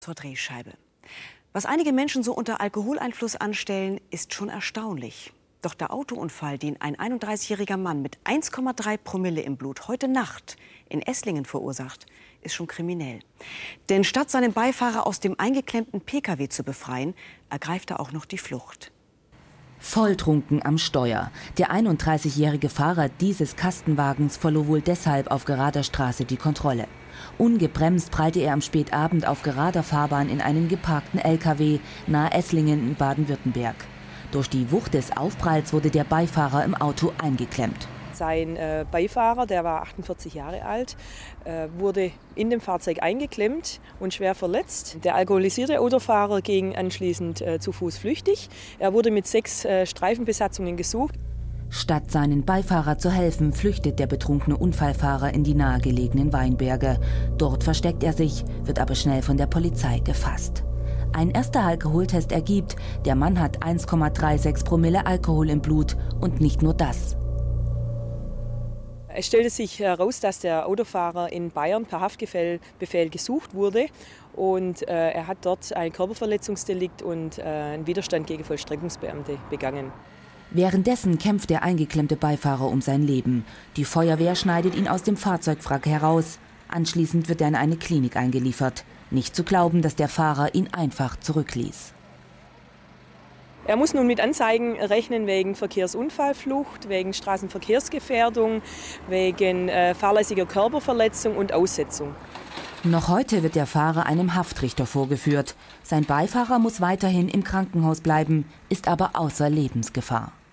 zur Drehscheibe. Was einige Menschen so unter Alkoholeinfluss anstellen, ist schon erstaunlich. Doch der Autounfall, den ein 31-jähriger Mann mit 1,3 Promille im Blut heute Nacht in Esslingen verursacht, ist schon kriminell. Denn statt seinen Beifahrer aus dem eingeklemmten Pkw zu befreien, ergreift er auch noch die Flucht. Volltrunken am Steuer. Der 31-jährige Fahrer dieses Kastenwagens verlor wohl deshalb auf gerader Straße die Kontrolle. Ungebremst prallte er am Spätabend auf gerader Fahrbahn in einen geparkten LKW nahe Esslingen in Baden-Württemberg. Durch die Wucht des Aufpralls wurde der Beifahrer im Auto eingeklemmt. Sein Beifahrer, der war 48 Jahre alt, wurde in dem Fahrzeug eingeklemmt und schwer verletzt. Der alkoholisierte Autofahrer ging anschließend zu Fuß flüchtig. Er wurde mit 6 Streifenbesatzungen gesucht. Statt seinen Beifahrer zu helfen, flüchtet der betrunkene Unfallfahrer in die nahegelegenen Weinberge. Dort versteckt er sich, wird aber schnell von der Polizei gefasst. Ein erster Alkoholtest ergibt, der Mann hat 1,36 Promille Alkohol im Blut und nicht nur das. Es stellte sich heraus, dass der Autofahrer in Bayern per Haftbefehl gesucht wurde und er hat dort ein Körperverletzungsdelikt und einen Widerstand gegen Vollstreckungsbeamte begangen. Währenddessen kämpft der eingeklemmte Beifahrer um sein Leben. Die Feuerwehr schneidet ihn aus dem Fahrzeugwrack heraus. Anschließend wird er in eine Klinik eingeliefert. Nicht zu glauben, dass der Fahrer ihn einfach zurückließ. Er muss nun mit Anzeigen rechnen wegen Verkehrsunfallflucht, wegen Straßenverkehrsgefährdung, wegen fahrlässiger Körperverletzung und Aussetzung. Noch heute wird der Fahrer einem Haftrichter vorgeführt. Sein Beifahrer muss weiterhin im Krankenhaus bleiben, ist aber außer Lebensgefahr.